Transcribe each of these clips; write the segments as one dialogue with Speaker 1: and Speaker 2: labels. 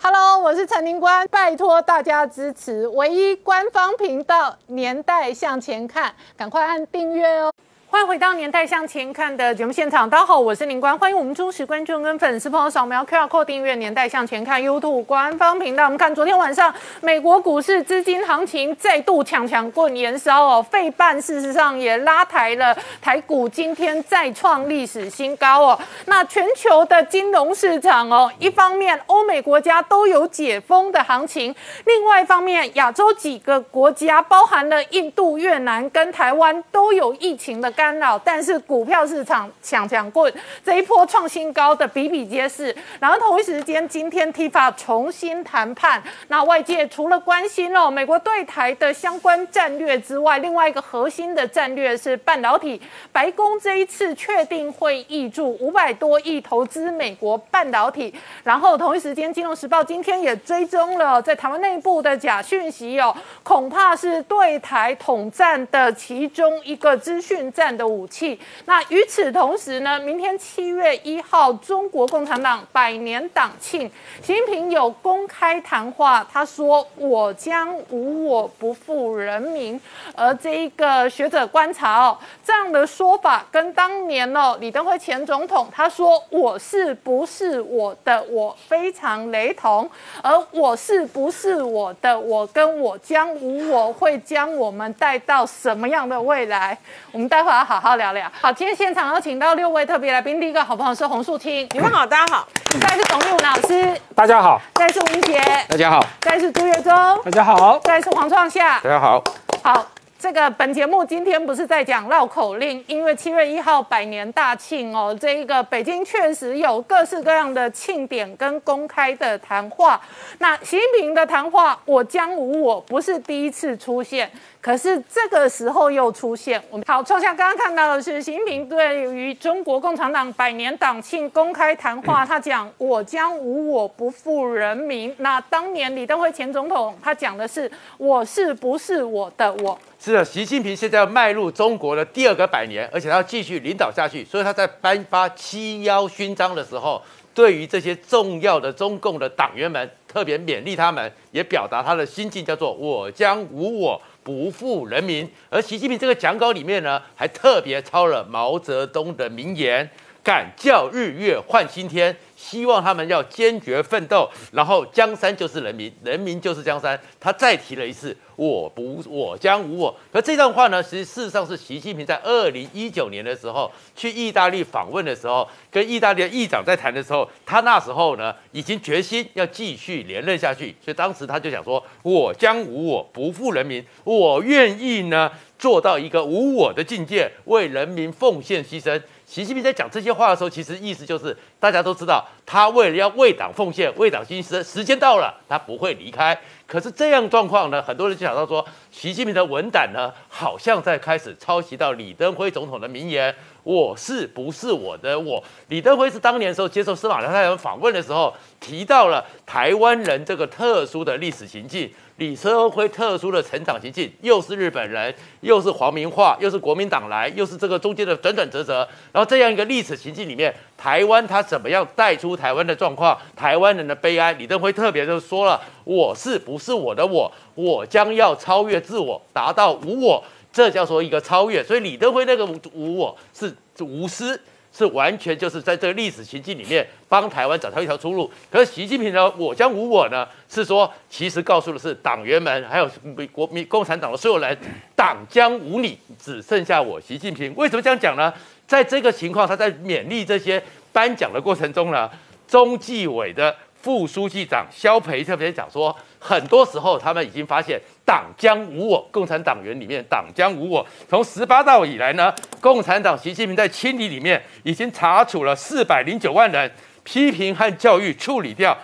Speaker 1: Hello， 我是陈宁官，拜托大家支持唯一官方频道《年代向前看》，赶快按订阅哦。欢迎回到《年代向前看》的节目现场，大家好，我是宁官，欢迎我们忠实观众跟粉丝朋友扫描 QR Code 订阅《年代向前看》YouTube 官方频道。我们看昨天晚上美国股市资金行情再度强棍延烧哦，费半事实上也拉抬了台股，今天再创历史新高哦。那全球的金融市场哦，一方面欧美国家都有解封的行情，另外一方面亚洲几个国家，包含了印度、越南跟台湾都有疫情的干扰，但是股票市场强棍这一波创新高的比比皆是。然后同一时间，今天 TIFA 重新谈判，那外界除了关心美国对台的相关战略之外，另外一个核心的战略是半导体。白宫这一次确定会挹注500多亿投资美国半导体。然后同一时间，《金融时报》今天也追踪了在台湾内部的假讯息恐怕是对台统战的其中一个资讯战的武器。那与此同时呢，明天7月1号，中国共产党100年党庆，习近平有公开谈话，他说：“我将无我不负人民。”而这一个学者观察这样的说法跟当年李登辉前总统他说“我是不是我的我”非常雷同。而“我是不是我的我”跟“我将无我”会将我们带到什么样的未来？我们待会要好好聊聊。好，今天现场有请到6位特别来宾，第一个好朋友是洪树清，
Speaker 2: 你们好，大家好；
Speaker 1: 再来是董立武老师，
Speaker 3: 大家好；
Speaker 1: 再来是吴杰，
Speaker 4: 大家好；
Speaker 1: 再来是朱月忠，
Speaker 3: 大家好；
Speaker 1: 再来是黄创夏，
Speaker 4: 大家好。
Speaker 1: 好。这个本节目今天不是在讲绕口令，因为7月1号100年大庆这一个北京确实有各式各样的庆典跟公开的谈话。那习近平的谈话“我将无我”不是第一次出现，可是这个时候又出现。我们好，创下刚刚看到的是习近平对于中国共产党100年党庆公开谈话，他讲“我将无我不负人民”。那当年李登辉前总统他讲的是“我是不是我的我”。
Speaker 4: 是的，习近平现在要迈入中国的第2个100年，而且他要继续领导下去，所以他在颁发7·1勋章的时候，对于这些重要的中共的党员们，特别勉励他们，也表达他的心境，叫做“我将无我不负人民”。而习近平这个讲稿里面呢，还特别抄了毛泽东的名言：“敢叫日月换新天”。希望他们要坚决奋斗，然后江山就是人民，人民就是江山。他再提了一次“我将无我”。可这段话呢，事实上是习近平在2019年的时候去意大利访问的时候，跟意大利的议长在谈的时候，他那时候呢已经决心要继续连任下去，所以当时他就想说：“我将无我不负人民，我愿意呢做到一个无我的境界，为人民奉献牺牲。”习近平在讲这些话的时候，其实意思就是大家都知道，他为了要为党奉献、为党牺牲，时间到了，他不会离开。可是这样状况呢，很多人就想到说，习近平的文胆呢，好像在开始抄袭到李登辉总统的名言：“我是不是我的我？”李登辉是当年的时候接受司马太郎访问的时候，提到了台湾人这个特殊的历史情境。李登辉特殊的成长情境，又是日本人，又是皇民化，又是国民党来，又是这个中间的转转折折，然后这样一个历史情境里面，台湾他怎么样带出台湾的状况，台湾人的悲哀？李登辉特别就说了：“我是不是我的我？我将要超越自我，达到无我，这叫做一个超越。”所以李登辉那个无我是无私。是完全就是在这个历史情境里面帮台湾找到一条出路。可是习近平呢，“我将无我”呢，是说其实告诉的是党员们，还有国民共产党的所有人，党将无你，只剩下我习近平。为什么这样讲呢？在这个情况，他在勉励这些颁奖的过程中呢，中纪委的副书记长萧培特别讲说，很多时候他们已经发现党将无我，共产党员里面党将无我。从18大以来呢，共产党习近平在清理里面已经查处了409万人，批评和教育处理掉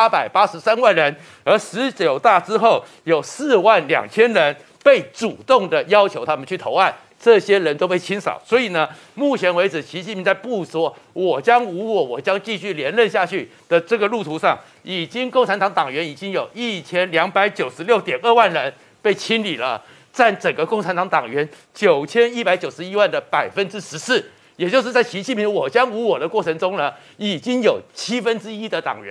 Speaker 4: 883万人，而19大之后有42000人被主动的要求他们去投案。这些人都被清扫，所以呢，目前为止，习近平在不说“我将无我，我将继续连任下去”的这个路途上，已经共产党党员已经有1296.2万人被清理了，占整个共产党党员9191万的14%。也就是在习近平“我将无我”的过程中呢，已经有1/7的党员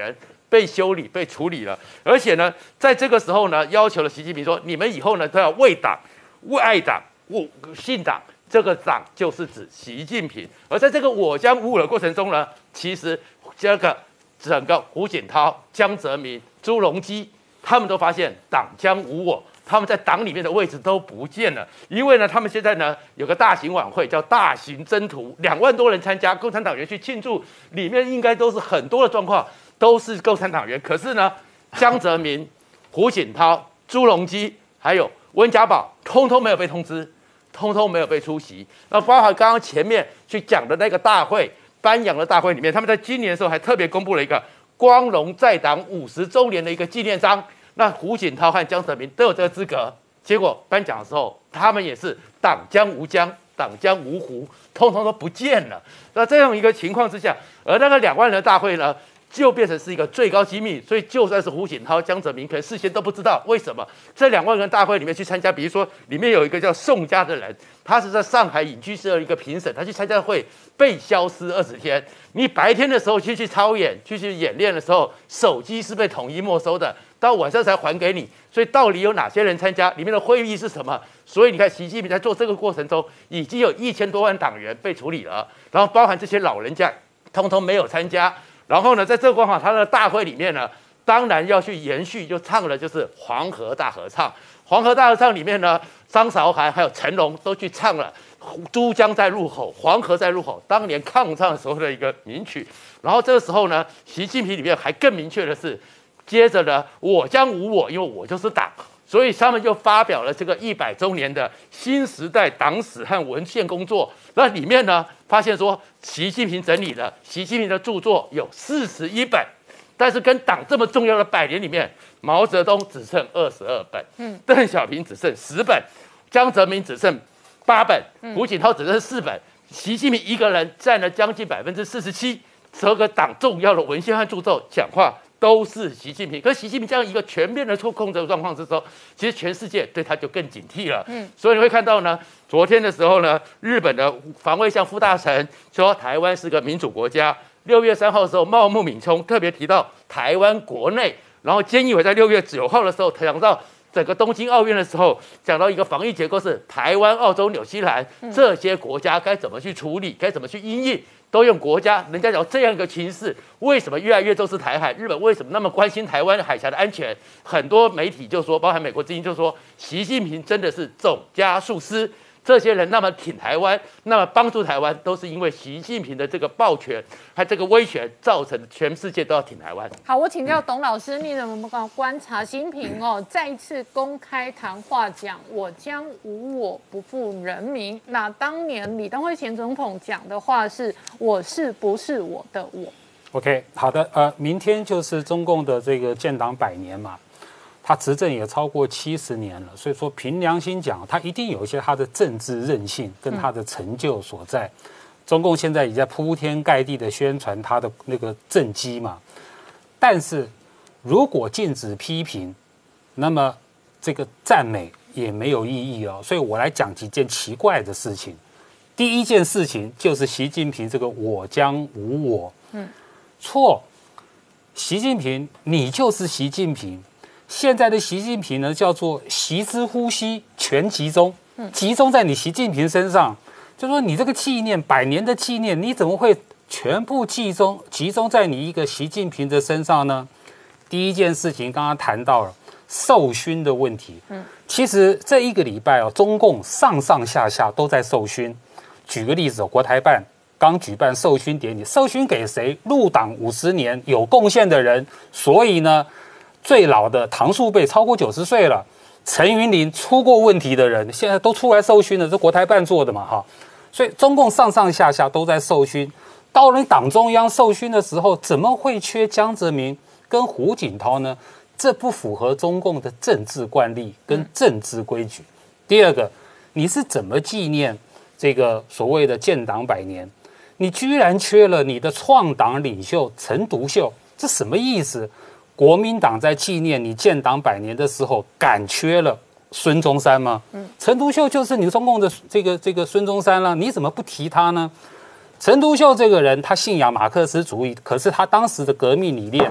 Speaker 4: 被修理、被处理了。而且呢，在这个时候呢，要求了习近平说，你们以后呢都要为党、为爱党、信党。这个党就是指习近平。而在这个我将无我的过程中呢，其实整个胡锦涛、江泽民、朱镕基，他们都发现党将无我。他们在党里面的位置都不见了，因为呢，他们现在呢有个大型晚会叫大型征途，2万多人参加，共产党员去庆祝，里面应该都是很多的状况，都是共产党员。可是呢，江泽民、胡锦涛、朱镕基还有温家宝，通通没有被通知，通通没有被出席。那包含刚刚前面去讲的那个大会，颁奖的大会里面，他们在今年的时候还特别公布了一个光荣在党50周年的一个纪念章。那胡锦涛和江泽民都有这个资格，结果颁奖的时候，他们也是党将无疆，党将无胡，通通都不见了。那这样一个情况之下，而那个2万人的大会呢，就变成是一个最高机密，所以就算是胡锦涛、江泽民，可能事先都不知道为什么这2万人大会里面去参加。比如说，里面有一个叫宋家的人，他是在上海影剧社的一个评审，他去参加会被消失20天。你白天的时候去操演、去演练的时候，手机是被统一没收的。到晚上才还给你，所以到底有哪些人参加？里面的会议是什么？所以你看，习近平在做这个过程中，已经有1000多万党员被处理了，然后包含这些老人家，通通没有参加。然后呢，在这个光华他的大会里面呢，当然要去延续，就唱的就是黄河大合唱。黄河大合唱里面呢，张韶涵还有成龙都去唱了珠江在入口，黄河在入口，当年抗战的时候的一个名曲。然后这个时候呢，习近平里面还更明确的是。接着呢，我将无我，因为我就是党，所以他们就发表了这个100周年的新时代党史和文献工作。那里面呢，发现说习近平整理了习近平的著作有41本，但是跟党这么重要的100年里面，毛泽东只剩22本，邓小平只剩10本，江泽民只剩8本，胡锦涛只剩4本，习近平一个人占了将近47%，这个党重要的文献和著作讲话。都是习近平，可是习近平这样一个全面的控制的状况之中，其实全世界对他就更警惕了。所以你会看到呢，昨天的时候呢，日本的防卫相副大臣说台湾是个民主国家。6月3号的时候，茂木敏充特别提到台湾国内，然后菅义伟在6月9号的时候讲到整个东京奥运的时候，讲到一个防疫结构是台湾、澳洲、纽西兰这些国家该怎么去处理，该怎么去因应。都用国家，人家讲这样一个情势，为什么越来越重视台海？日本为什么那么关心台湾海峡的安全？很多媒体就说，包含美国之音就说，习近平真的是总加速师。这些人那么挺台湾，那么帮助台湾，都是因为习近平的这个暴权和这个威权，造成全世界都要挺台湾。
Speaker 1: 好，我请教董老师，你怎么观察习近平再一次公开谈话讲“我将无我，不负人民”。那当年李登辉前总统讲的话是“我是不是我的我”。
Speaker 2: OK， 好的，明天就是中共的这个建党100年嘛。他执政也超过70年了，所以说凭良心讲，他一定有一些他的政治韧性跟他的成就所在。中共现在也在铺天盖地的宣传他的那个政绩嘛。但是如果禁止批评，那么这个赞美也没有意义哦。所以我来讲几件奇怪的事情。第一件事情就是习近平这个我将无我，错，习近平你就是习近平。现在的习近平呢，叫做习之呼吸全集中，集中在你习近平身上。就说你这个纪念100年的纪念，你怎么会全部集中在你一个习近平的身上呢？第一件事情刚刚谈到了授勋的问题，其实这一个礼拜中共上下都在授勋。举个例子，国台办刚举办授勋典礼，授勋给谁？入党50年有贡献的人。所以呢，最老的唐树贝超过90岁了，陈云林出过问题的人，现在都出来授勋了，这国台办做的嘛哈。所以中共上下都在授勋。到了党中央授勋的时候，怎么会缺江泽民跟胡锦涛呢？这不符合中共的政治惯例跟政治规矩。第二个，你是怎么纪念这个所谓的建党100年？你居然缺了你的创党领袖陈独秀，这什么意思？国民党在纪念你建党100年的时候，敢缺了孙中山吗？陈独秀就是你中共的这个孙中山了，你怎么不提他呢？陈独秀这个人，他信仰马克思主义，可是他当时的革命理念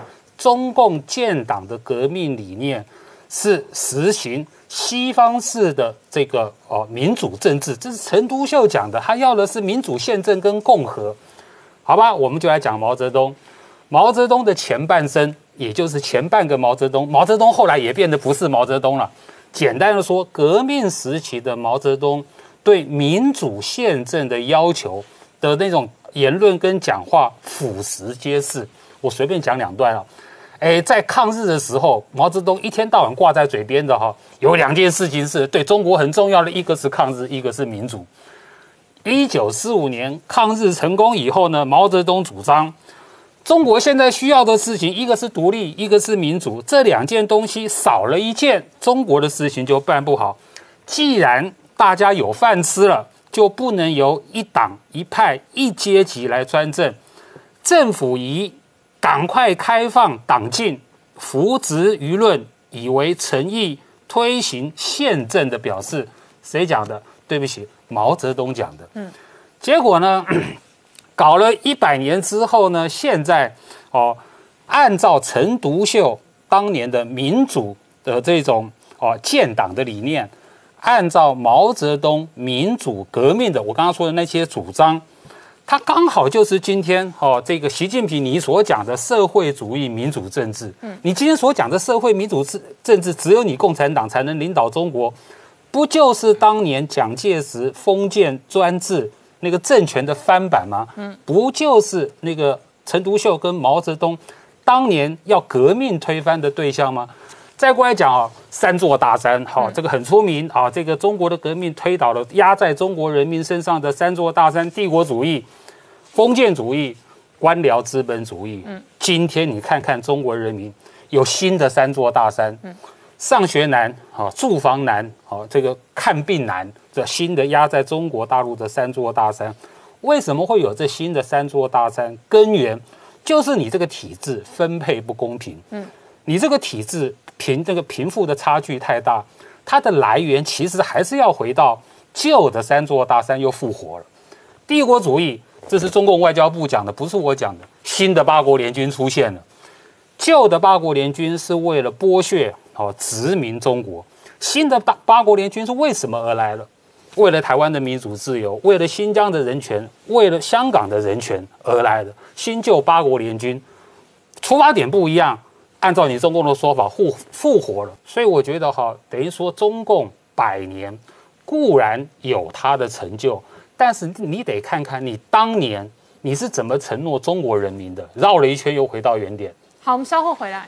Speaker 2: 中共建党的革命理念是实行西方式的这个民主政治，这是陈独秀讲的，他要的是民主宪政跟共和。好吧，我们就来讲毛泽东。毛泽东的前半生，也就是前半个毛泽东，毛泽东后来也变得不是毛泽东了。简单的说，革命时期的毛泽东对民主宪政的要求的那种言论跟讲话俯拾皆是。我随便讲2段啊。在抗日的时候，毛泽东一天到晚挂在嘴边的有2件事情是对中国很重要的，一个是抗日，一个是民主。1945年抗日成功以后呢，毛泽东主张中国现在需要的事情，一个是独立，一个是民主，这2件东西少了一件，中国的事情就办不好。既然大家有饭吃了，就不能由一党一派一阶级来专政，政府以赶快开放党禁，扶植舆论，以为诚意推行宪政的表示。谁讲的？对不起，毛泽东讲的。结果呢，搞了100年之后呢，现在按照陈独秀当年的民主的这种建党的理念，按照毛泽东民主革命的我刚刚说的那些主张，它刚好就是今天这个习近平你所讲的社会主义民主政治。你今天所讲的社会民主政治，只有你共产党才能领导中国，不就是当年蒋介石封建专制那个政权的翻版吗？不就是那个陈独秀跟毛泽东当年要革命推翻的对象吗？再过来讲3座大山，这个很出名啊。这个中国的革命推倒了压在中国人民身上的3座大山：帝国主义、封建主义、官僚资本主义。今天你看看中国人民有新的3座大山，上学难，住房难，这个看病难，这新的压在中国大陆的3座大山。为什么会有这新的3座大山？根源就是你这个体制分配不公平。你这个体制贫富的差距太大，它的来源其实还是要回到旧的3座大山又复活了。帝国主义，这是中共外交部讲的，不是我讲的。新的8国联军出现了，旧的8国联军是为了剥削殖民中国，新的8国联军是为什么而来了？为了台湾的民主自由，为了新疆的人权，为了香港的人权而来的。新旧8国联军出发点不一样，按照你中共的说法复活了。所以我觉得等于说中共100年固然有它的成就，但是你得看看你当年你是怎么承诺中国人民的，绕了一圈又回到原点。
Speaker 1: 好，我们稍后回来。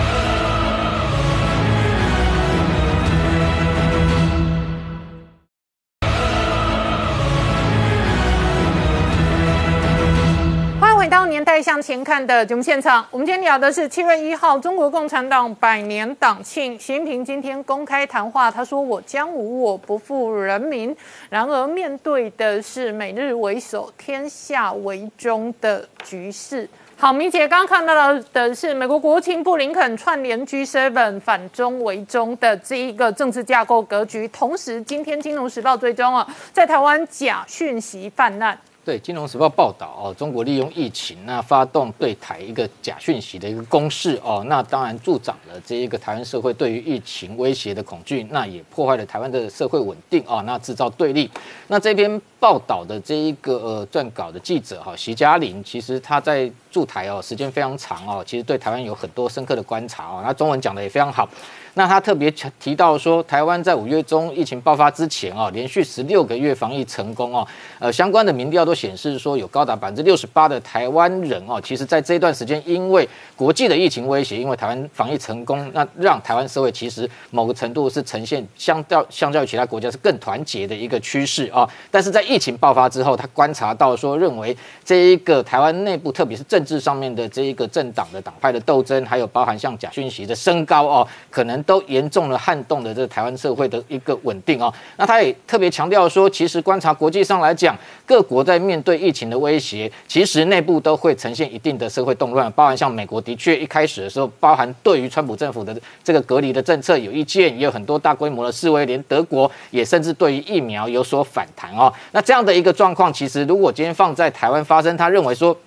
Speaker 1: 回到年代向前看的节目现场，我们今天聊的是7月1号中国共产党100年党庆。习近平今天公开谈话，他说：“我将无我，不负人民。”然而面对的是美日为首、天下为中的局势。好，明姐刚刚看到的是美国国务卿布林肯串联 G7 反中为中的这一个政治架构格局。同时，今天《金融时报》追踪在台湾假讯息泛滥。
Speaker 3: 对，《金融时报》报道中国利用疫情发动对台一个假讯息的一个攻势那当然助长了这一个台湾社会对于疫情威胁的恐惧，那也破坏了台湾的社会稳定那制造对立。那这篇报道的这一个撰稿的记者徐嘉玲，其实他在驻台时间非常长其实对台湾有很多深刻的观察那中文讲的也非常好。那他特别提到说，台湾在5月中疫情爆发之前连续16个月防疫成功相关的民调都显示说，有高达68%的台湾人其实在这一段时间，因为国际的疫情威胁，因为台湾防疫成功，那让台湾社会其实某个程度是呈现相较于其他国家是更团结的一个趋势但是在疫情爆发之后，他观察到说，认为这一个台湾内部，特别是政治上面的这一个政党的党派的斗争，还有包含像假讯息的升高可能都严重的撼动了这台湾社会的一个稳定那他也特别强调说，其实观察国际上来讲，各国在面对疫情的威胁，其实内部都会呈现一定的社会动乱，包含像美国的确一开始的时候，包含对于川普政府的这个隔离的政策有意见，也有很多大规模的示威，连德国也甚至对于疫苗有所反弹那这样的一个状况，其实如果今天放在台湾发生，他认为说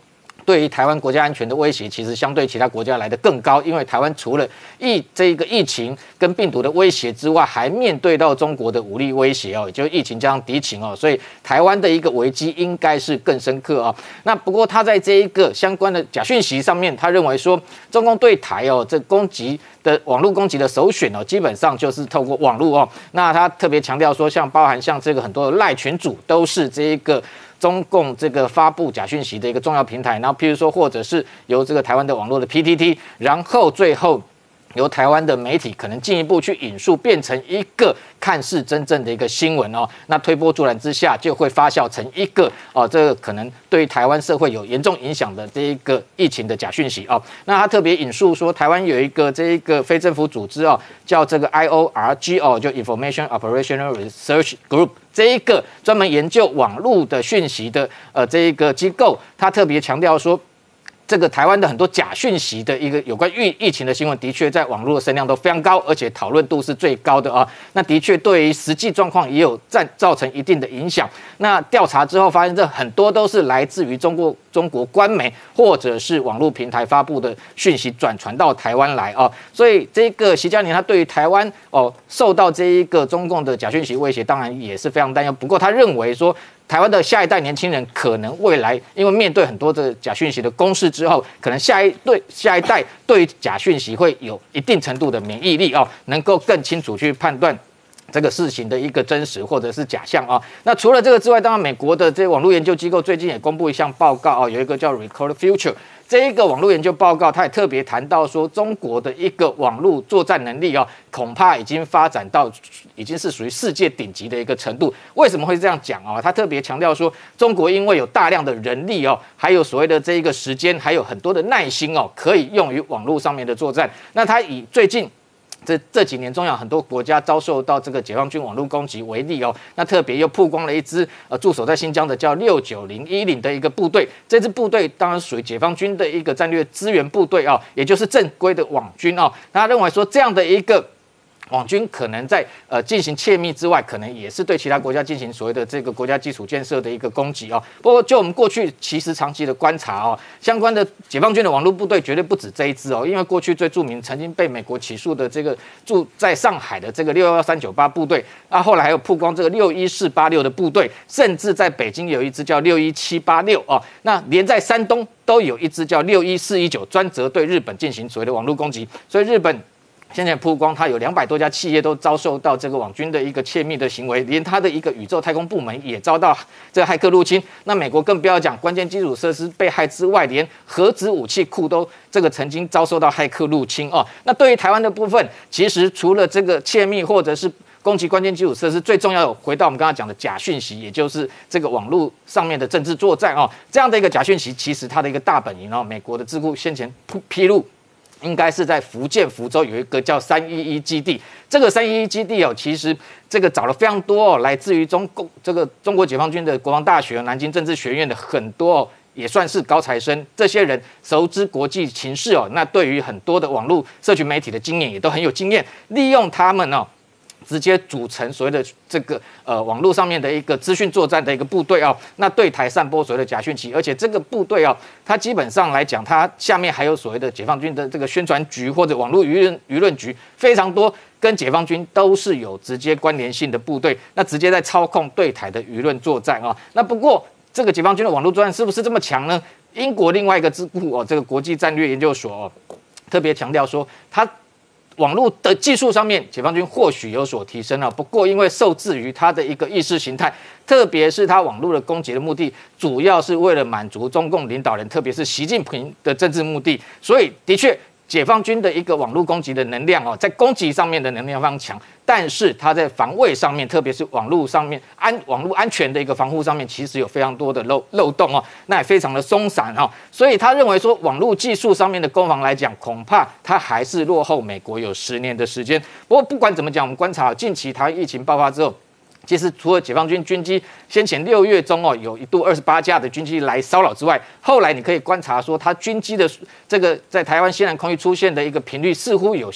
Speaker 3: 对于台湾国家安全的威胁，其实相对其他国家来得更高，因为台湾除了这个疫情跟病毒的威胁之外，还面对到中国的武力威胁哦，也就是疫情加上敌情哦，所以台湾的一个危机应该是更深刻哦。那不过他在这一个相关的假讯息上面，他认为说中共对台哦这攻击的网络攻击的首选哦，基本上就是透过网络哦。那他特别强调说，包含像这个很多的赖群组都是这一个中共这个发布假讯息的一个重要平台，然后譬如说，或者是由这个台湾的网络的 PTT， 然后最后由台湾的媒体可能进一步去引述，变成一个看似真正的一个新闻哦。那推波助澜之下，就会发酵成一个这个可能对台湾社会有严重影响的这一个疫情的假讯息哦。那他特别引述说，台湾有一个这一个非政府组织哦，叫这个 IORG 哦，就 Information Operational Research Group。这一个专门研究网络的讯息的这一个机构，他特别强调说，这个台湾的很多假讯息的一个有关疫情的新闻，的确在网络的声量都非常高，而且讨论度是最高的啊。那的确对于实际状况也有造成一定的影响。那调查之后发现，这很多都是来自于中国官媒或者是网络平台发布的讯息转传到台湾来啊。所以这个习佳宁他对于台湾受到这一个中共的假讯息威胁，当然也是非常担忧。不过他认为说，台湾的下一代年轻人可能未来因为面对很多的假讯息的攻势之后，可能下一代对假讯息会有一定程度的免疫力哦，能够更清楚去判断这个事情的一个真实或者是假象啊。那除了这个之外，当然美国的这些网络研究机构最近也公布一项报告啊，有一个叫 Record Future。这一个网络研究报告，他也特别谈到说，中国的一个网络作战能力哦，恐怕已经发展到已经是属于世界顶级的一个程度。为什么会这样讲啊？他特别强调说，中国因为有大量的人力哦，还有所谓的这一个时间，还有很多的耐心哦，可以用于网络上面的作战。那他以最近这几年中亚很多国家遭受到这个解放军网络攻击为例哦，那特别又曝光了一支驻守在新疆的叫69010的一个部队，这支部队当然属于解放军的一个战略支援部队哦，也就是正规的网军哦。他认为说这样的一个网军可能在进行窃密之外，可能也是对其他国家进行所谓的这个国家基础建设的一个攻击哦。不过就我们过去其实长期的观察哦，相关的解放军的网络部队绝对不止这一支哦，因为过去最著名曾经被美国起诉的这个驻在上海的这个61398部队啊，后来还有曝光这个61486的部队，甚至在北京有一支叫61786哦，那连在山东都有一支叫61419，专责对日本进行所谓的网络攻击，所以日本现在曝光，它有200多家企业都遭受到这个网军的一个窃密的行为，连它的一个宇宙太空部门也遭到这个骇客入侵。那美国更不要讲，关键基础设施被害之外，连核子武器库都这个曾经遭受到骇客入侵哦。那对于台湾的部分，其实除了这个窃密或者是攻击关键基础设施，最重要的回到我们刚刚讲的假讯息，也就是这个网络上面的政治作战哦。这样的一个假讯息，其实它的一个大本营哦，美国的智库先前披露，应该是在福建福州有一个叫311基地。这个311基地哦，其实这个找了非常多哦，来自于中国解放军的国防大学、南京政治学院的很多哦，也算是高材生。这些人熟知国际情势哦，那对于很多的网络社群媒体的经验也都很有经验，利用他们哦，直接组成所谓的这个网络上面的一个资讯作战的一个部队哦，那对台散播所谓的假讯息，而且这个部队哦，它基本上来讲，它下面还有所谓的解放军的这个宣传局或者网络舆论局，非常多，跟解放军都是有直接关联性的部队，那直接在操控对台的舆论作战啊。那不过这个解放军的网络作战是不是这么强呢？英国另外一个智库哦，这个国际战略研究所哦，特别强调说，它网络的技术上面，解放军或许有所提升了，不过因为受制于它的一个意识形态，特别是它网络的攻击的目的，主要是为了满足中共领导人，特别是习近平的政治目的，所以的确，解放军的一个网络攻击的能量哦，在攻击上面的能量非常强，但是它在防卫上面，特别是网络上面网络安全的一个防护上面，其实有非常多的漏洞哦，那也非常的松散哦，所以他认为说，网络技术上面的攻防来讲，恐怕它还是落后美国有10年的时间。不过不管怎么讲，我们观察近期台湾疫情爆发之后，其实除了解放军军机先前6月中哦，有一度28架的军机来骚扰之外，后来你可以观察说，它军机的这个在台湾西南空域出现的一个频率似乎有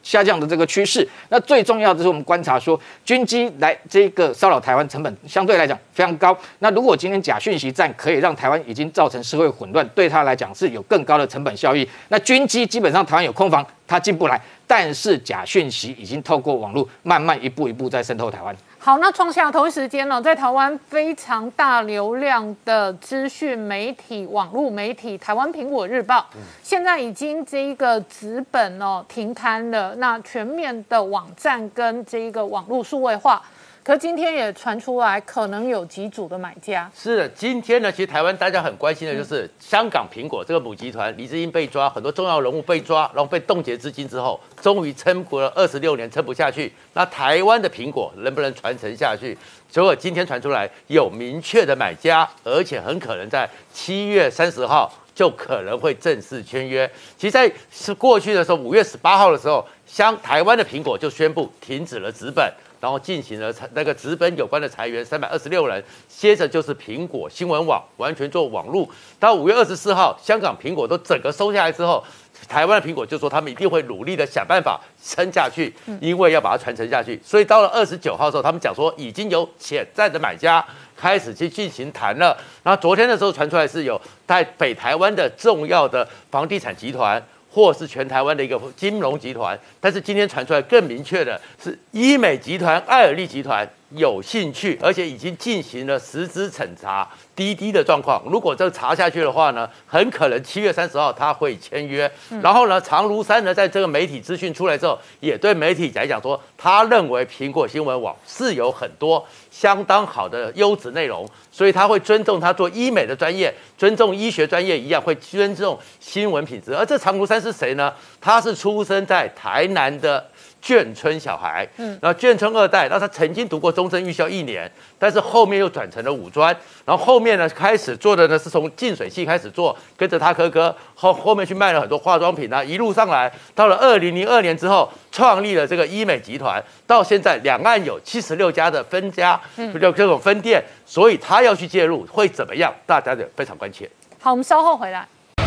Speaker 3: 下降的这个趋势。那最重要的是我们观察说，军机来这个骚扰台湾成本相对来讲非常高。那如果今天假讯息战可以让台湾已经造成社会混乱，对他来讲是有更高的成本效益。那军机基本上台湾有空防，它进不来，但是假讯息已经透过网络慢慢一步一步在渗透台湾。
Speaker 1: 好，那创下同一时间呢，在台湾非常大流量的资讯媒体、网络媒体台湾苹果日报，现在已经这一个纸本停刊了，那全面的网站跟这一个网络数位化。可今天也传出来，可能有几组的买家。
Speaker 4: 是的，今天呢，其实台湾大家很关心的就是香港苹果这个母集团，黎智英被抓，很多重要人物被抓，然后被冻结资金之后，终于撑过了26年，撑不下去。那台湾的苹果能不能传承下去？结果今天传出来有明确的买家，而且很可能在7月30号就可能会正式签约。其实，在过去的时候，5月18号的时候，台湾的苹果就宣布停止了纸本。然后进行了那个纸本有关的裁员326人，接着就是苹果新闻网完全做网路。到5月24号，香港苹果都整个收下来之后，台湾的苹果就说他们一定会努力的想办法撑下去，因为要把它传承下去。所以到了29号的时候，他们讲说已经有潜在的买家开始去进行谈了。然后昨天的时候传出来是有在北台湾的重要的房地产集团。或是全台湾的一个金融集团，但是今天传出来更明确的是，医美集团、爱尔利集团有兴趣，而且已经进行了实质审查滴滴的状况。如果这查下去的话呢，很可能7月30号他会签约。然后呢，常如山呢，在这个媒体资讯出来之后，也对媒体来讲说，他认为苹果新闻网是有很多相当好的优质内容，所以他会尊重他做医美的专业，尊重医学专业一样，会尊重新闻品质。而这常如山是谁呢？他是出生在台南的眷村小孩，然后眷村2代，然后他曾经读过中正预校1年，但是后面又转成了五专，然后后面呢开始做的呢是从净水器开始做，跟着他哥哥后面去卖了很多化妆品啊，一路上来到了2002年之后，创立了这个医美集团，到现在两岸有76家的分家，就这种分店，所以他要去介入会怎么样？大家就非常关切。
Speaker 1: 好，我们稍后回来。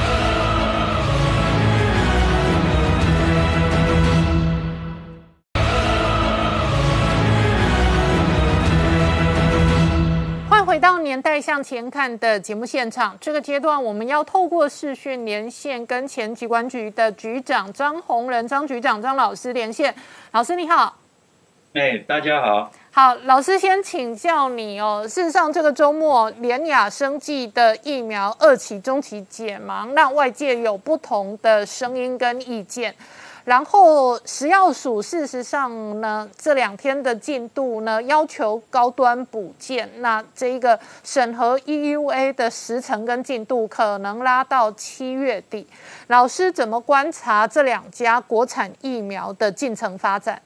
Speaker 1: 回到年代向前看的节目现场，这个阶段我们要透过视讯连线跟前疾管局的局长张宏仁张局长张老师连线。老师你好。
Speaker 5: 大家好。
Speaker 1: 好，老师先请教你哦。事实上，这个周末联亚生技的疫苗2期、中期解盲，那外界有不同的声音跟意见。然后食药署事实上呢，这2天的进度呢，要求高端补件，那这一个审核 EUA 的时程跟进度可能拉到7月底。老师怎么观察这2家国产疫苗的进程发展？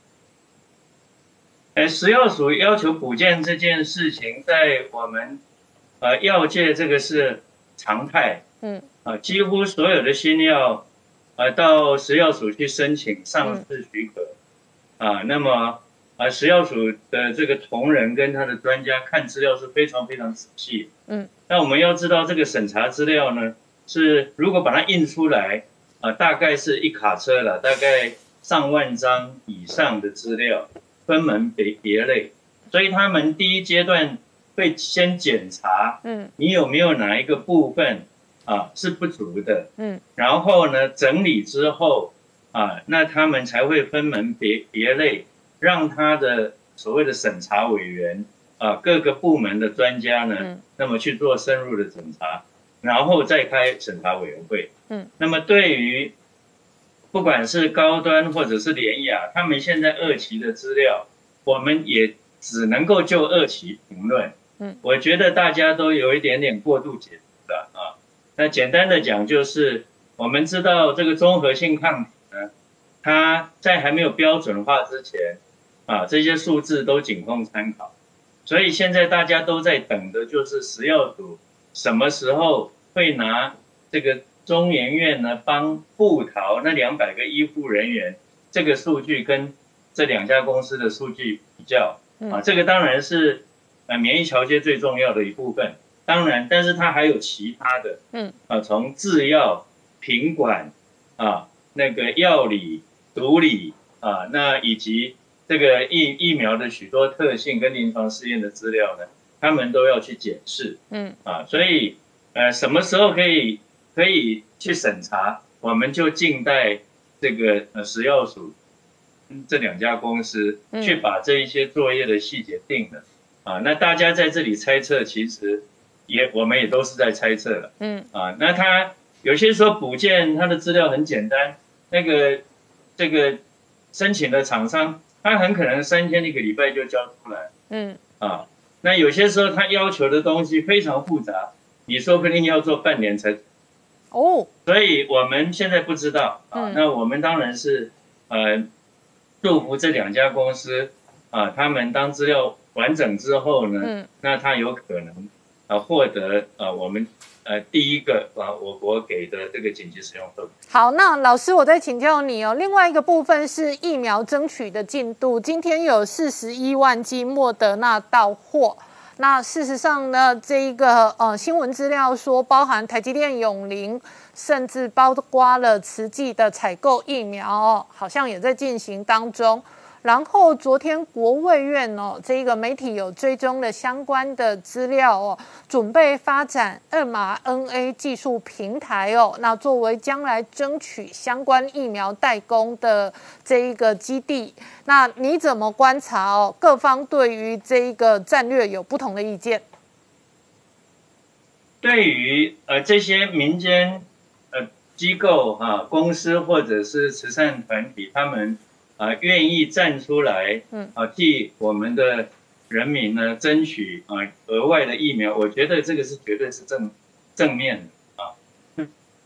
Speaker 5: 食药署要求补件这件事情，在我们药界这个是常态，几乎所有的新药。到食药署去申请上市许可，那么食药署的这个同仁跟他的专家看资料是非常非常仔细。那我们要知道这个审查资料呢，是如果把它印出来，大概是一卡车了，大概上万张以上的资料，分门别类，所以他们第一阶段会先检查，你有没有哪一个部分。是不足的，然后呢，整理之后，那他们才会分门别类，让他的所谓的审查委员，各个部门的专家呢，那么去做深入的审查，然后再开审查委员会，那么对于不管是高端或者是联亚，他们现在2期的资料，我们也只能够就2期评论，我觉得大家都有一点点过度解读了啊。那简单的讲，就是我们知道这个综合性抗体呢，它在还没有标准化之前，这些数字都仅供参考。所以现在大家都在等的就是食药署什么时候会拿这个中研院呢帮布桃那200个医护人员这个数据跟这2家公司的数据比较，这个当然是免疫桥接最重要的一部分。当然，但是它还有其他的，从制药、品管那个药理毒理啊，那以及这个疫苗的许多特性跟临床试验的资料呢，他们都要去检视。所以什么时候可以去审查，我们就静待这个食药署这2家公司去把这一些作业的细节定了。那大家在这里猜测，其实我们也都是在猜测了。那他有些说补件它的资料很简单，这个申请的厂商，他很可能3天1个礼拜就交出来。那有些时候他要求的东西非常复杂，你说不定要做半年才。所以我们现在不知道那我们当然是祝福这2家公司他们当资料完整之后呢，那他有可能获得我们第一个我国给的这个紧急使用授权。
Speaker 1: 好，那老师我再请教你哦。另外一个部分是疫苗争取的进度，今天有41万剂莫德纳到货。那事实上呢，这一个新闻资料说，包含台积电、永林，甚至包括了慈济的采购疫苗好像也在进行当中。然后昨天国卫院这一个媒体有追踪了相关的资料准备发展mRNA 技术平台那作为将来争取相关疫苗代工的这一个基地。那你怎么观察各方对于这一个战略有不同的意见？
Speaker 5: 对于这些民间机构公司或者是慈善团体，他们愿意站出来，替我们的人民呢争取额外的疫苗，我觉得这个是绝对是正面的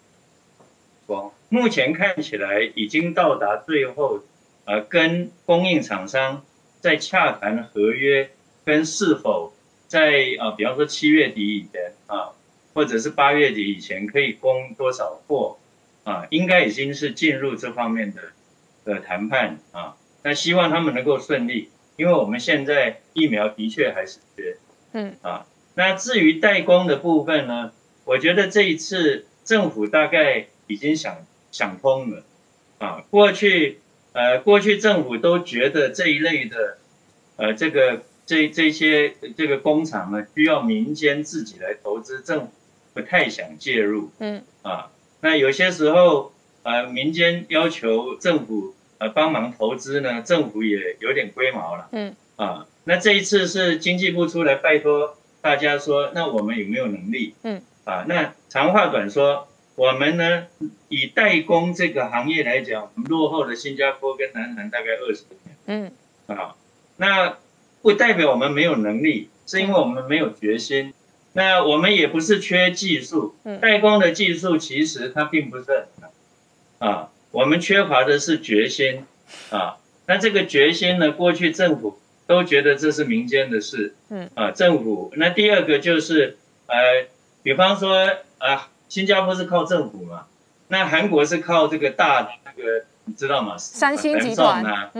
Speaker 5: 目前看起来已经到达最后，跟供应厂商在洽谈合约，跟是否在比方说7月底以前或者是8月底以前可以供多少货应该已经是进入这方面的谈判那希望他们能够顺利，因为我们现在疫苗的确还是缺。那至于代工的部分呢，我觉得这一次政府大概已经想通了过去政府都觉得这一类的这些工厂呢需要民间自己来投资，政府不太想介入。那有些时候民间要求政府帮忙投资呢，政府也有点龟毛了。那这一次是经济部出来拜托大家说，那我们有没有能力？那长话短说，我们呢以代工这个行业来讲，我们落后了新加坡跟南韩大概20年。那不代表我们没有能力，是因为我们没有决心。那我们也不是缺技术，代工的技术其实它并不是很难我们缺乏的是决心那这个决心呢，过去政府都觉得这是民间的事政府。那第二个就是比方说新加坡是靠政府嘛，那韩国是靠这个大的那个你知道吗？
Speaker 1: 三星集团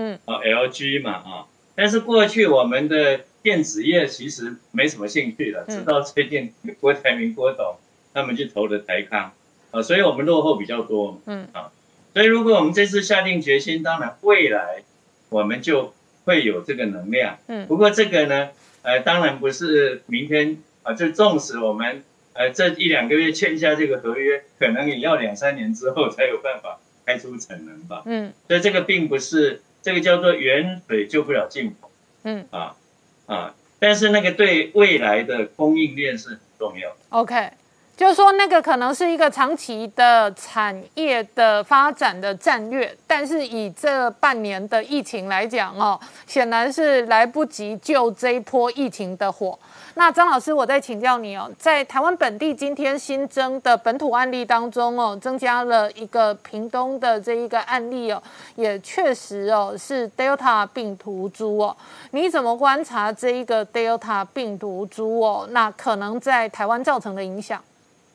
Speaker 5: LG 嘛但是过去我们的电子业其实没什么兴趣了，直到最近郭台铭郭董他们去投了台康所以我们落后比较多所以如果我们这次下定决心，当然未来我们就会有这个能量不过这个呢当然不是明天就纵使我们这1-2个月签下这个合约，可能也要2-3年之后才有办法开出产能吧所以这个并不是，这个叫做远水救不了近渴但是那个对未来的供应链是很重要。
Speaker 1: OK， 就是说那个可能是一个长期的产业的发展的战略，但是以这半年的疫情来讲显然是来不及救这一波疫情的火。那张老师，我再请教你在台湾本地今天新增的本土案例当中增加了一个屏东的这一个案例也确实是 Delta 病毒株你怎么观察这一个 Delta 病毒株那可能在台湾造成的影响？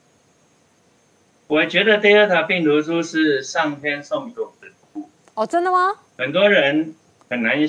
Speaker 5: 我觉得 Delta 病毒株是上天送给我们的礼物
Speaker 1: 真的吗？
Speaker 5: 很多人很难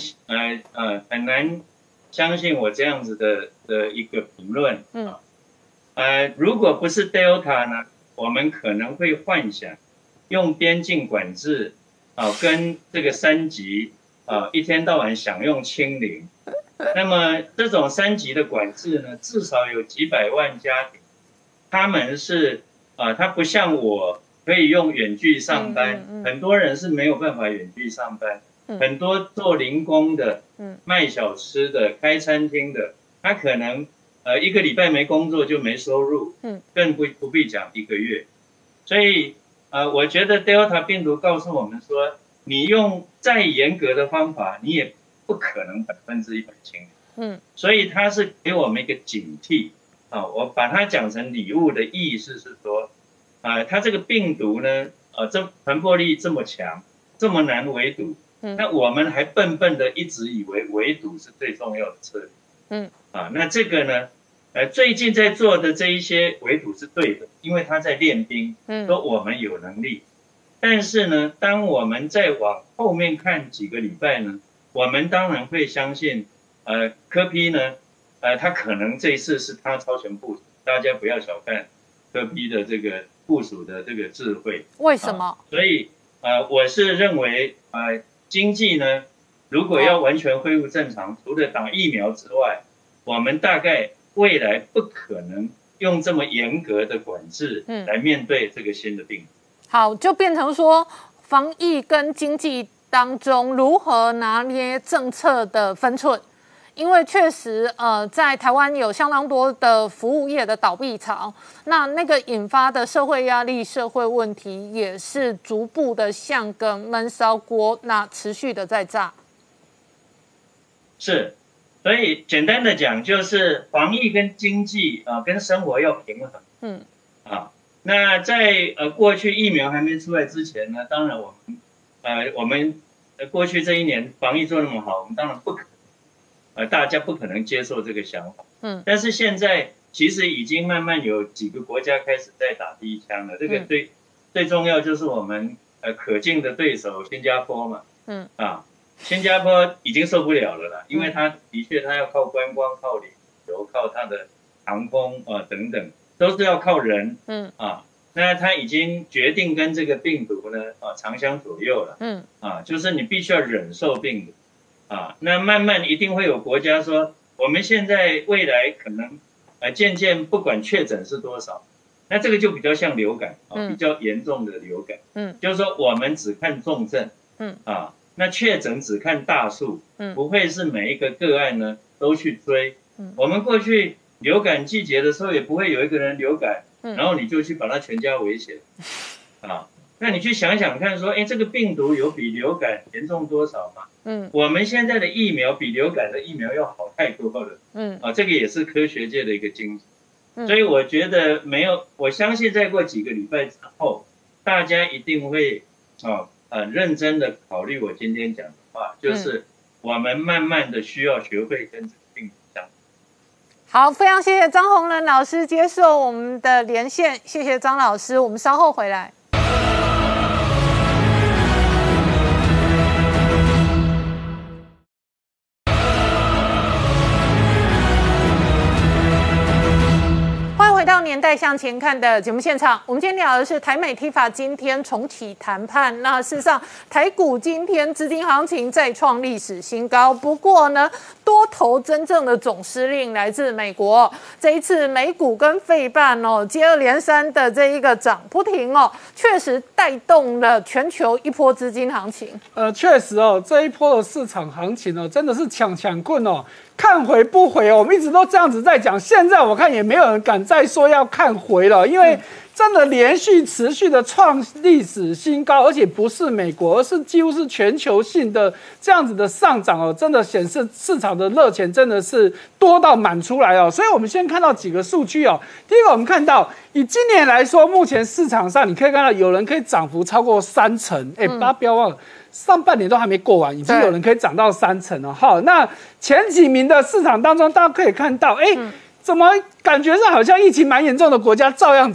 Speaker 5: 相信我这样子的一个评论如果不是 Delta 呢，我们可能会幻想用边境管制跟这个3级一天到晚享用清零，那么这种3级的管制呢，至少有几百万家庭，他们是他不像我可以用远距上班，很多人是没有办法远距上班，很多做零工的，卖小吃的，开餐厅的，他可能1个礼拜没工作就没收入，更不必讲1个月，所以我觉得 Delta 病毒告诉我们说，你用再严格的方法，你也不可能100%清零，所以它是给我们一个警惕我把它讲成礼物的意思是说，它这个病毒呢，这传播力这么强，这么难围堵，那我们还笨笨的一直以为围堵是最重要的策略，那这个呢，最近在做的这一些围堵是对的，因为他在练兵，说我们有能力，但是呢，当我们再往后面看几个礼拜呢，我们当然会相信，柯 P 呢，他可能这一次是他超前部署，大家不要小看柯 P 的这个部署的这个智慧。
Speaker 1: 为什么？
Speaker 5: 所以我是认为经济呢，如果要完全恢复正常，除了打疫苗之外，我们大概未来不可能用这么严格的管制来面对这个新的病毒。
Speaker 1: 好，就变成说防疫跟经济当中如何拿捏政策的分寸。因为确实，在台湾有相当多的服务业的倒闭潮，那个引发的社会压力、社会问题，也是逐步的像个闷烧锅，那持续的在炸。
Speaker 5: 是，所以简单的讲，就是防疫跟经济跟生活要平衡。那在过去疫苗还没出来之前呢，当然我们过去这1年防疫做那么好，我们当然不可能。大家不可能接受这个想法，但是现在其实已经慢慢有几个国家开始在打第1枪了。这个最重要就是我们可敬的对手新加坡嘛，新加坡已经受不了了啦，因为他的确他要靠观光、靠旅游、靠他的航空等等，都是要靠人，那他已经决定跟这个病毒呢长相左右了，就是你必须要忍受病毒。那慢慢一定会有国家说，我们现在未来可能渐渐不管确诊是多少，那这个就比较像流感比较严重的流感，就是说我们只看重症，那确诊只看大数，不会是每一个个案呢都去追。我们过去流感季节的时候，也不会有一个人流感，然后你就去把他全家围起来，那你去想想看说，这个病毒有比流感严重多少吗？我们现在的疫苗比流感的疫苗要好太多了，这个也是科学界的一个精神，所以我觉得我相信再过几个礼拜之后，大家一定会认真的考虑我今天讲的话，就是我们慢慢的需要学会跟这个病毒相处。
Speaker 1: 好，非常谢谢张宏仁老师接受我们的连线，谢谢张老师，我们稍后回来。回到年代向前看的节目现场，我们今天聊的是台美 TIFA 今天重启谈判。那事实上，台股今天资金行情再创历史新高。不过呢，多头真正的总司令来自美国。这一次美股跟费半接二连三的这一个涨不停确实带动了全球一波资金行情。
Speaker 6: 确实这一波的市场行情真的是抢棍看回不回我们一直都这样子在讲，现在我看也没有人敢再说要看回了，因为真的连续持续的创历史新高，而且不是美国，而是几乎是全球性的这样子的上涨真的显示市场的热钱真的是多到满出来所以我们先看到几个数据第一个我们看到以今年来说，目前市场上你可以看到有人可以涨幅超过30%，大家不要忘了。上半年都还没过完，已经有人可以涨到30%了。好，那前几名的市场当中，大家可以看到，怎么感觉上好像疫情蛮严重的国家照样涨，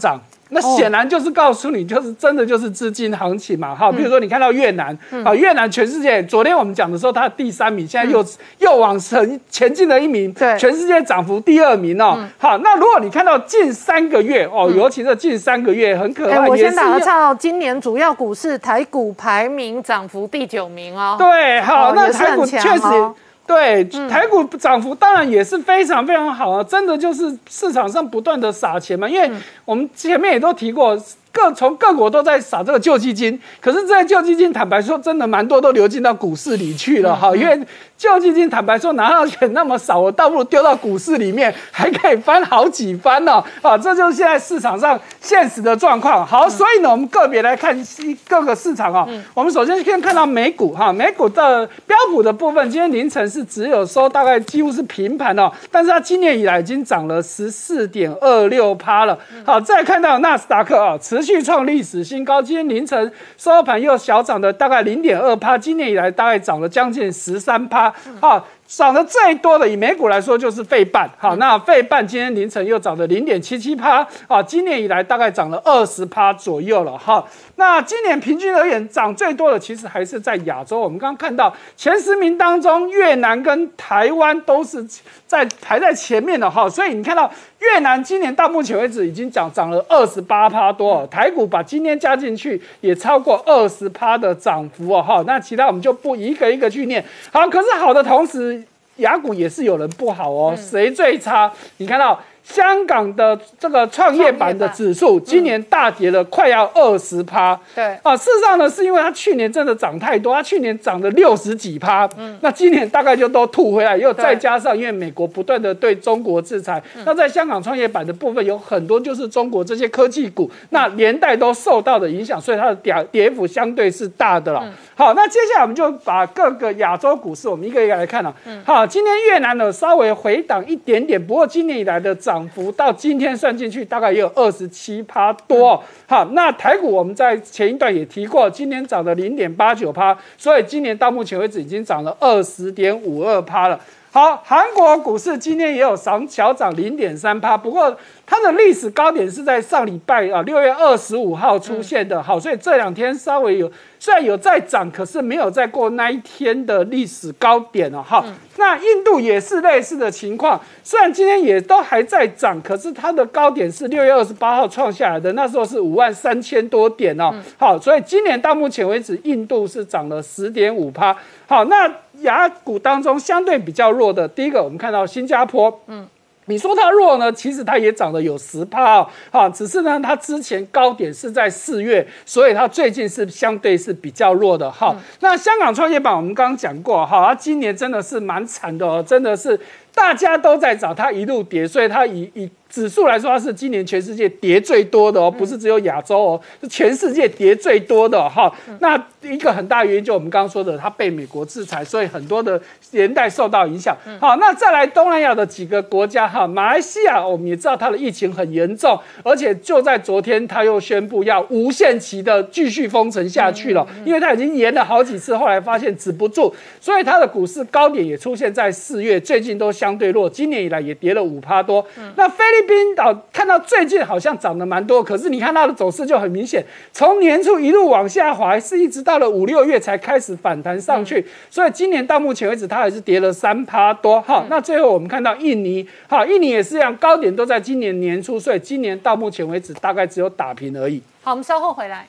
Speaker 6: 那显然就是告诉你，就是真的就是资金行情嘛，哈，比如说你看到越南，越南全世界昨天我们讲的时候，它第3名，现在又往前进了1名，
Speaker 1: 对，
Speaker 6: 全世界涨幅第2名哦。好，那如果你看到近3个月哦，尤其是近3个月很可怕。
Speaker 1: 我先打个岔哦，今年主要股市台股排名涨幅第9名哦。
Speaker 6: 对，好，那台股确实。对，台股涨幅当然也是非常非常好啊，真的就是市场上不断的撒钱嘛，因为我们前面也都提过。从各国都在撒这个救济金，可是这些救济金坦白说真的蛮多都流进到股市里去了哈，因为救济金坦白说拿到钱那么少，我倒不如丢到股市里面，还可以翻好几番呢，啊，这就是现在市场上现实的状况。好，所以呢，我们个别来看各个市场啊，我们首先先看到美股哈，美股的标普的部分，今天凌晨是只有收大概几乎是平盘哦，但是它今年以来已经涨了14.26%了。好，再看到纳斯达克啊，持续创历史新高，今天凌晨收盘又小涨了大概0.2%，今年以来大概涨了将近13%。好，涨得最多的以美股来说就是费半。好，那费半今天凌晨又涨了0.77%，啊，今年以来大概涨了20%左右了。好，那今年平均而言涨最多的其实还是在亚洲。我们刚刚看到前10名当中，越南跟台湾都是排在前面的哈，所以你看到越南今年到目前为止已经涨了28%多，台股把今天加进去也超过20%的涨幅哦哈。那其他我们就不一个一个去念。好，可是好的同时，亚股也是有人不好哦，谁最差？你看到香港的这个创业板的指数今年大跌了快要20%。对啊，事实上呢，是因为它去年真的涨太多，它去年涨了60几%，那今年大概就都吐回来，又再加上因为美国不断的对中国制裁，那在香港创业板的部分有很多就是中国这些科技股，那连带都受到的影响，所以它的跌幅相对是大的了。好，那接下来我们就把各个亚洲股市我们一个一个来看了。好，今天越南呢稍微回档一点点，不过今年以来的涨幅到今天算进去大概也有27%多。好，那台股我们在前一段也提过，今年涨了0.89%，所以今年到目前为止已经涨了20.52%了。好，韩国股市今天也有小涨0.3%，不过它的历史高点是在上礼拜啊6月25号出现的。好，所以这2天稍微虽然有在涨，可是没有再过那一天的历史高点哦。好，那印度也是类似的情况，虽然今天也都还在涨，可是它的高点是6月28号创下来的，那时候是53000多点哦。好，所以今年到目前为止，印度是涨了10.5%。好，那亚股当中相对比较弱的，第一个我们看到新加坡，你说它弱呢，其实它也涨了有10%哦，好，只是呢，它之前高点是在4月，所以它最近是相对是比较弱的哈。那香港创业板我们刚刚讲过哈，它今年真的是蛮惨的哦，真的是大家都在涨，它一路跌，所以它以指数来说，它是今年全世界跌最多的哦，不是只有亚洲哦，是全世界跌最多的哈。那一个很大原因就我们刚刚说的，它被美国制裁，所以很多的连带受到影响。好，那再来东南亚的几个国家哈，马来西亚我们也知道它的疫情很严重，而且就在昨天，它又宣布要无限期的继续封城下去了，因为它已经延了好几次，后来发现止不住，所以它的股市高点也出现在4月，最近都相对弱，今年以来也跌了5%多。那菲律宾看到最近好像涨得蛮多，可是你看它的走势就很明显，从年初一路往下滑，是一直到了5、6月才开始反弹上去，所以今年到目前为止它还是跌了3%多。好，那最后我们看到印尼，好，印尼也是一样，高点都在今年年初，所以今年到目前为止大概只有打平而已。
Speaker 1: 好，我们稍后回来。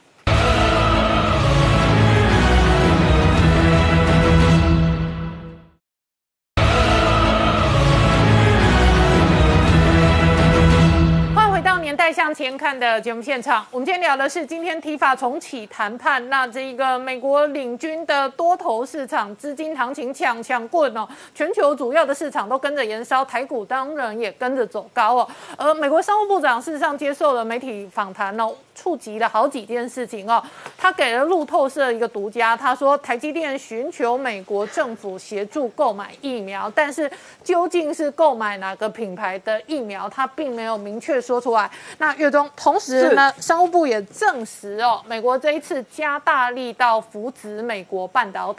Speaker 1: 年代向前看的节目现场，我们今天聊的是今天TIFA重启谈判，那这一个美国领军的多头市场资金行情抢棍哦，全球主要的市场都跟着延烧，台股当然也跟着走高哦。而美国商务部长事实上接受了媒体访谈哦，触及了好几件事情哦，他给了路透社一个独家，他说台积电寻求美国政府协助购买疫苗，但是究竟是购买哪个品牌的疫苗，他并没有明确说出来。那月中，同时呢，商务部也证实哦，美国这一次加大力道扶植美国半导体。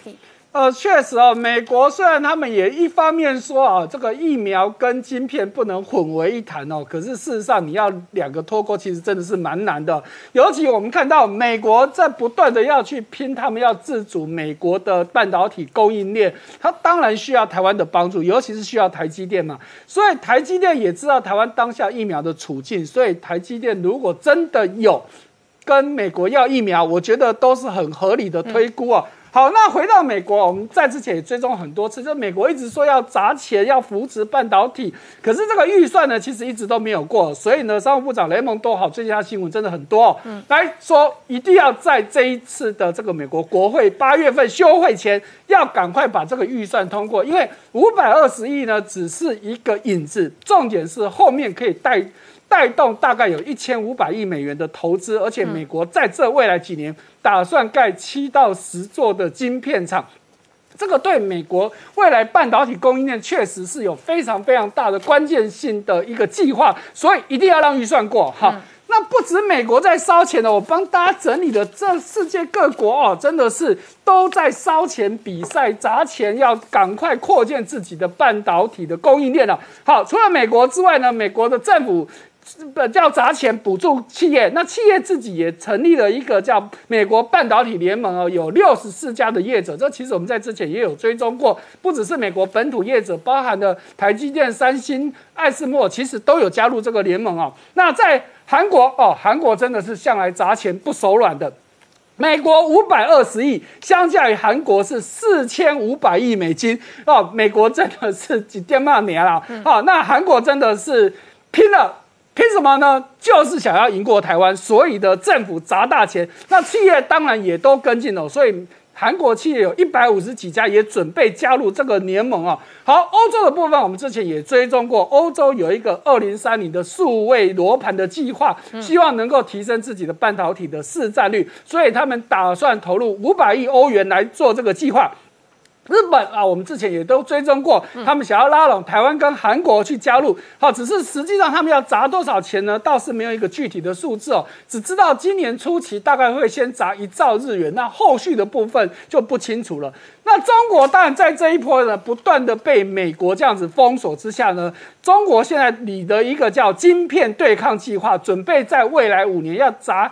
Speaker 6: 确实哦，美国虽然他们也一方面说啊，这个疫苗跟晶片不能混为一谈哦，可是事实上你要两个脱钩，其实真的是蛮难的。尤其我们看到美国在不断的要去拼，他们要自主美国的半导体供应链，它当然需要台湾的帮助，尤其是需要台积电嘛。所以台积电也知道台湾当下疫苗的处境，所以台积电如果真的有跟美国要疫苗，我觉得都是很合理的推估哦。好，那回到美国，我们在之前也追踪很多次，就美国一直说要砸钱要扶持半导体，可是这个预算呢，其实一直都没有过。所以呢，商务部长雷蒙多好，最近他新闻真的很多哦，来说一定要在这一次的这个美国国会8月份休会前，要赶快把这个预算通过，因为520亿呢只是一个引子，重点是后面可以带动大概有1500亿美元的投资，而且美国在这未来几年打算盖7到10座的晶片厂，这个对美国未来半导体供应链确实是有非常非常大的关键性的一个计划，所以一定要让预算过。好，那不止美国在烧钱了，我帮大家整理的这世界各国哦，真的是都在烧钱比赛砸钱，要赶快扩建自己的半导体的供应链了。好，除了美国之外呢，美国的政府要砸钱补助企业，那企业自己也成立了一个叫美国半导体联盟哦，有64家的业者。这其实我们在之前也有追踪过，不只是美国本土业者，包含了台积电、三星、艾斯莫，其实都有加入这个联盟哦。那在韩国哦，韩国真的是向来砸钱不手软的。美国520亿，相较于韩国是4500亿美金哦。美国真的是几点嘛年了哦，那韩国真的是拼了。凭什么呢？就是想要赢过台湾，所以的政府砸大钱，那企业当然也都跟进了，所以韩国企业有150几家也准备加入这个联盟啊。好，欧洲的部分我们之前也追踪过，欧洲有一个2030的数位罗盘的计划，希望能够提升自己的半导体的市占率，所以他们打算投入500亿欧元来做这个计划。日本啊，我们之前也都追踪过，他们想要拉拢台湾跟韩国去加入，好，只是实际上他们要砸多少钱呢？倒是没有一个具体的数字哦，只知道今年初期大概会先砸1兆日元，那后续的部分就不清楚了。那中国当然在这一波呢，不断的被美国这样子封锁之下呢，中国现在拟的一个叫晶片对抗计划，准备在未来5年要砸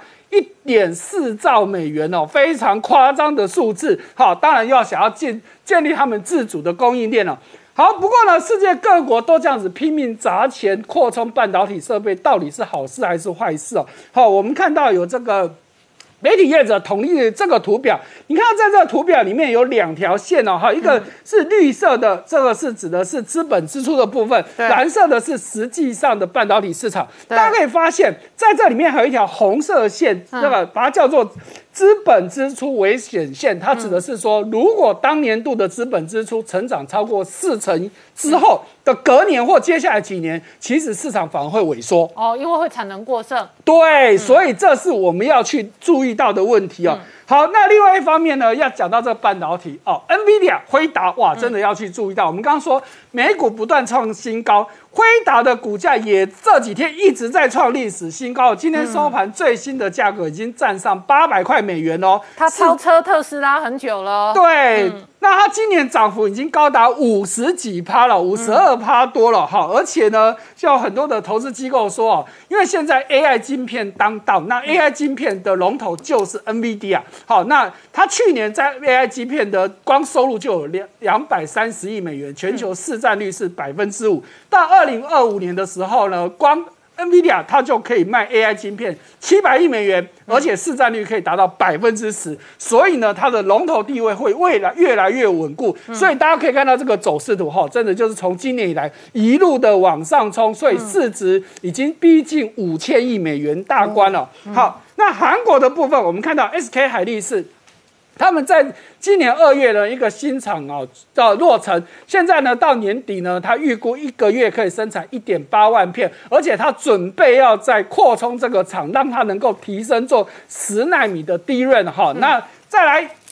Speaker 6: 1.4兆美元哦，非常夸张的数字。好，当然要想要建立他们自主的供应链了。好，不过呢，世界各国都这样子拼命砸钱扩充半导体设备，到底是好事还是坏事哦？好，我们看到有这个媒体业者统一这个图表，你看到在这个图表里面有2条线哦，哈，一个是绿色的，这个是指的是资本支出的部分，蓝色的是实际上的半导体市场。大家可以发现，在这里面还有一条红色线，这个把它叫做资本支出危险线，它指的是说，如果当年度的资本支出成长超过40%之后的隔年或接下来几年，其实市场反而会萎缩
Speaker 1: 哦，因为会产能过剩。
Speaker 6: 对，所以这是我们要去注意到的问题哦。好，那另外一方面呢，要讲到这个半导体哦 ，NVIDIA 辉达哇，真的要去注意到。我们刚刚说美股不断创新高，辉达的股价也这几天一直在创历史新高。今天收盘最新的价格已经站上800块美元哦，
Speaker 1: 它超车特斯拉很久了。
Speaker 6: 对。那它今年涨幅已经高达50几%了，52%多了哈，而且呢，就有很多的投资机构说哦，因为现在 AI 晶片当道，那 AI 晶片的龙头就是 NVIDIA， 好，那它去年在 AI 晶片的光收入就有230亿美元，全球市占率是5%，到2025年的时候呢，光NVIDIA 它就可以卖 AI 晶片700亿美元，而且市占率可以达到10%，所以呢，它的龙头地位会越来越稳固。所以大家可以看到这个走势图哈，真的就是从今年以来一路的往上冲，所以市值已经逼近5000亿美元大关了。好，那韩国的部分，我们看到 SK 海力士。他们在今年2月的一个新厂哦的落成，现在呢到年底呢，他预估1个月可以生产1.8万片，而且他准备要再扩充这个厂，让它能够提升做10奈米的DRAM哈。那再来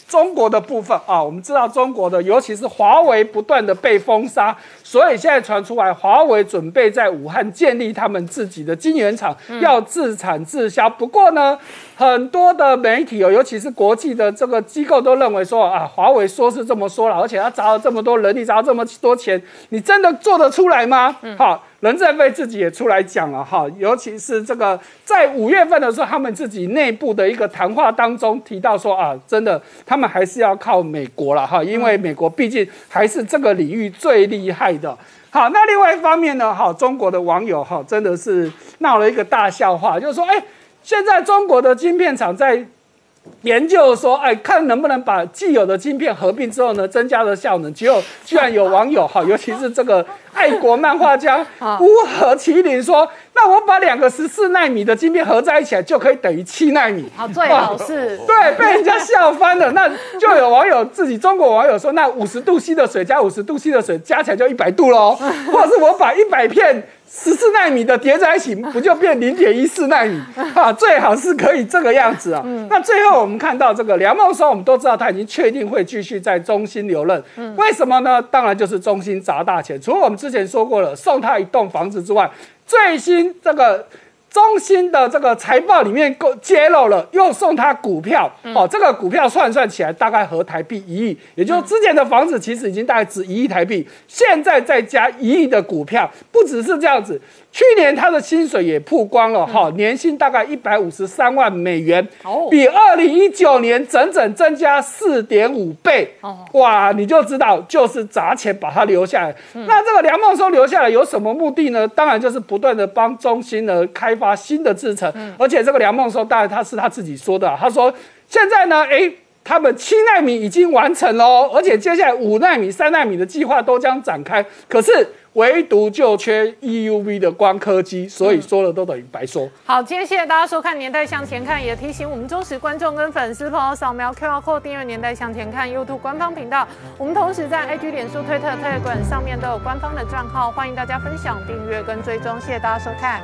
Speaker 6: 中国的部分啊，我们知道中国的，尤其是华为不断的被封杀，所以现在传出来，华为准备在武汉建立他们自己的晶圆厂，要自产自销。不过呢，很多的媒体尤其是国际的这个机构都认为说啊，华为说是这么说了，而且他砸了这么多人力，砸了这么多钱，你真的做得出来吗？好。任正非自己也出来讲了哈，尤其是这个在5月份的时候，他们自己内部的一个谈话当中提到说啊，真的他们还是要靠美国了哈，因为美国毕竟还是这个领域最厉害的。好，那另外一方面呢，哈，中国的网友哈真的是闹了一个大笑话，就是说，现在中国的晶片厂在研究说，看能不能把既有的晶片合并之后呢，增加了效能。结果居然有网友哈，尤其是这个爱国漫画家乌合麒麟说，那我把2个14奈米的晶片合在一起来，就可以等于7奈米。
Speaker 1: 好，最好是
Speaker 6: 对，被人家笑翻了。那就有网友中国网友说，那50度 C 的水加50度 C 的水加起来就100度喽，或者是我把100片14奈米的叠在一起，不就变0.14奈米啊？最好是可以这个样子啊。那最后我们看到这个梁孟松，我们都知道他已经确定会继续在中兴留任。为什么呢？当然就是中兴砸大钱。除了我们之前说过了，送他一栋房子之外，最新这个中兴的这个财报里面揭露了，又送他股票。这个股票算起来大概合台币1亿，也就是之前的房子其实已经大概值1亿台币，现在再加1亿的股票，不只是这样子。去年他的薪水也曝光了年薪大概153万美元，比2019年整整增加4.5倍。哇，你就知道就是砸钱把他留下来。那这个梁孟松留下来有什么目的呢？当然就是不断的帮中兴呢开发新的制程，而且这个梁孟松当然他是他自己说的，他说现在呢，他们7奈米已经完成了哦，而且接下来5奈米、3奈米的计划都将展开，可是唯独就缺 EUV 的光刻机，所以说了都等于白说。
Speaker 1: 好，今天谢谢大家收看《年代向前看》，也提醒我们忠实观众跟粉丝朋友扫描 QR Code 订阅《年代向前看》YouTube 官方频道。我们同时在 IG、脸书、推特、Telegram 上面都有官方的账号，欢迎大家分享、订阅跟追踪。谢谢大家收看。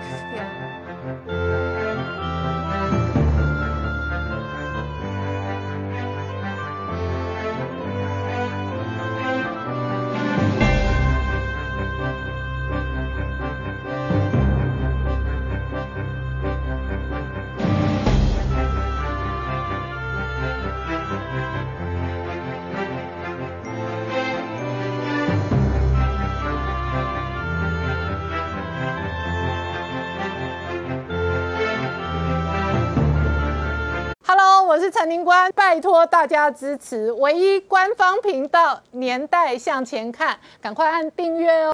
Speaker 1: 我是陈宁官，拜托大家支持唯一官方频道《年代向前看》，赶快按订阅哦。